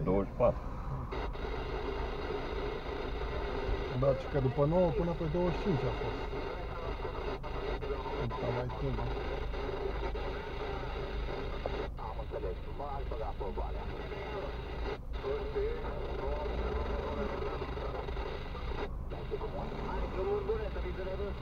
24. Da, și că după 9 până pe 25 a fost. Încă mai timp. Am înțeles, m-aș băga probarea. Hai, drumul bune, să fii generos.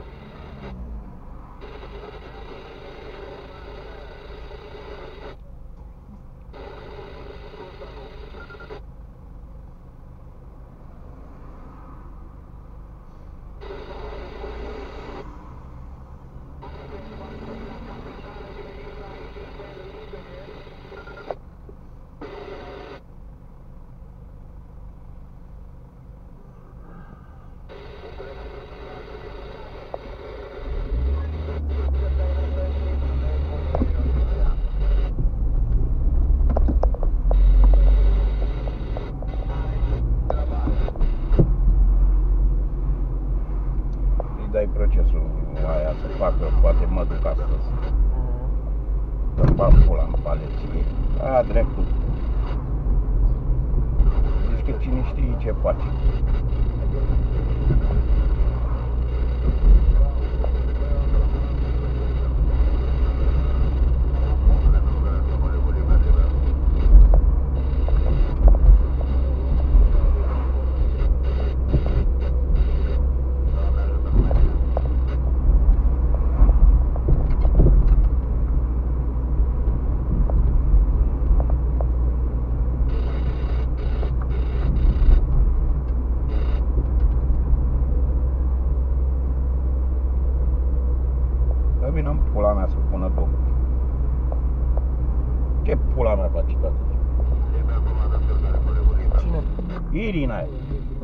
Dai procesul aia să facă, poate mă duc astăzi. Să-mi bag pula în paleție. A, dreptul. Zici că cine știe ce face. Vină în pula mea să pună Domnul. Ce pula mea face toată? Cine? Irina aia.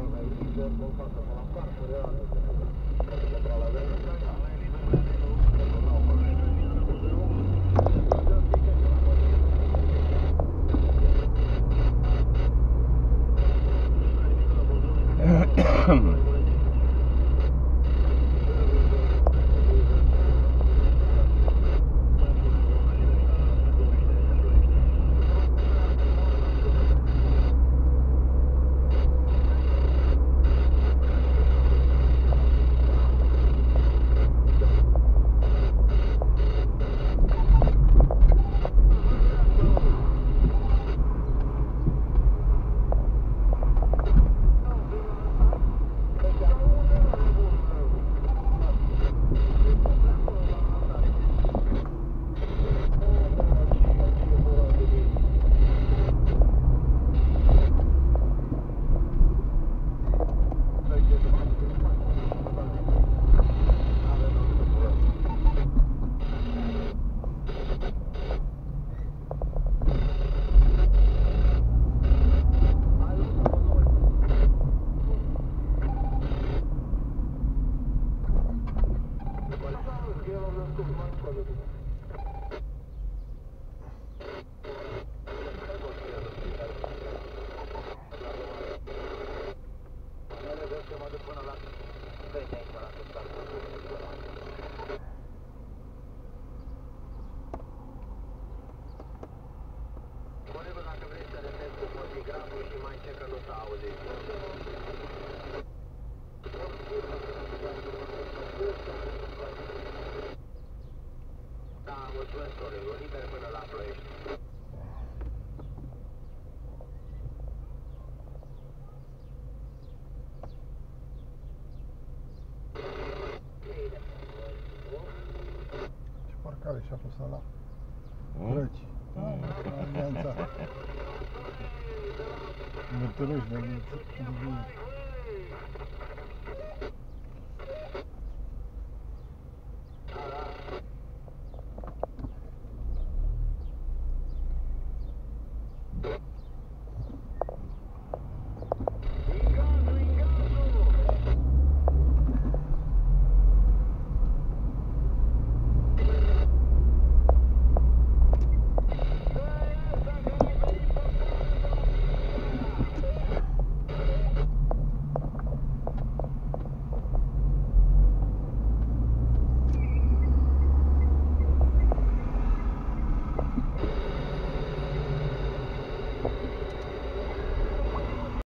Care și-a pus ăla? Drăci. Alianța. Mătăruși de